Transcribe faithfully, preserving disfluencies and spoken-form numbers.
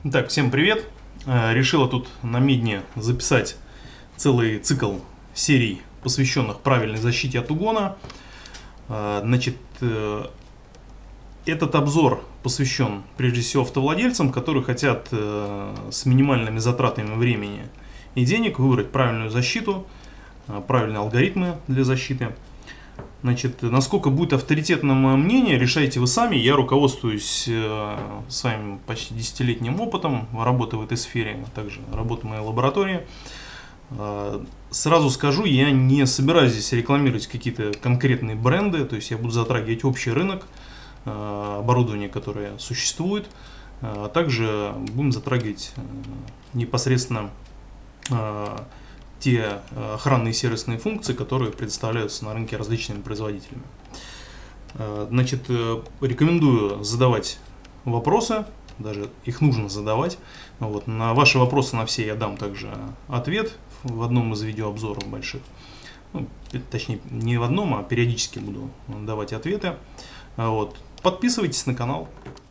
Так, всем привет! Э, Решила тут на Мидне записать целый цикл серий, посвященных правильной защите от угона. Э, Значит, э, этот обзор посвящен прежде всего автовладельцам, которые хотят э, с минимальными затратами времени и денег выбрать правильную защиту, э, правильные алгоритмы для защиты. Значит, насколько будет авторитетным мое мнение, решайте вы сами. Я руководствуюсь э, своим почти десятилетним опытом работы в этой сфере, а также работы в моей лаборатории. Э, сразу скажу, я не собираюсь здесь рекламировать какие-то конкретные бренды, то есть я буду затрагивать общий рынок, э, оборудование, которое существует, э, а также будем затрагивать э, непосредственно э, те охранные сервисные функции, которые предоставляются на рынке различными производителями. Значит, рекомендую задавать вопросы, даже их нужно задавать. Вот. На ваши вопросы на все я дам также ответ в одном из видеообзоров больших. Ну, точнее, не в одном, а периодически буду давать ответы. Вот. Подписывайтесь на канал.